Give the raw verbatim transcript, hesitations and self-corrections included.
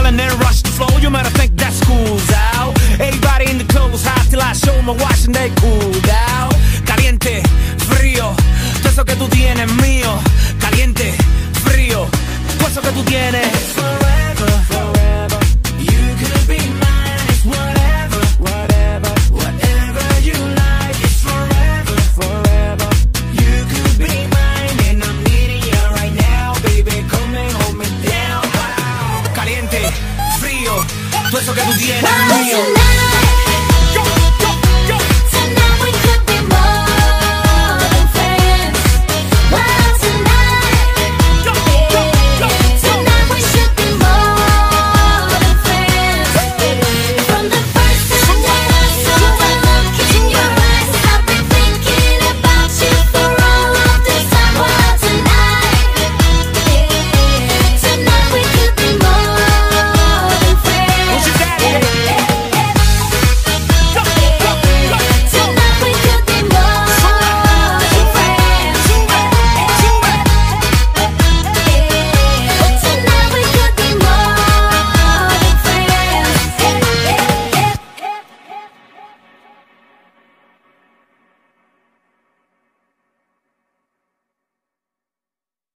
and then rush the flow. You better think that school's out. Everybody in the club was hot till I show them watching they cooled out. Caliente, frío, todo eso que tú tienes es mío. Caliente, frío, todo eso que tú tienes. It's forever, forever. You could be mine. It's whatever, whatever, whatever you like. It's forever, forever. You could be mine, and I'm needing you right now, baby. Come and hold me down. Caliente, frío, todo eso que tú tienes es mío.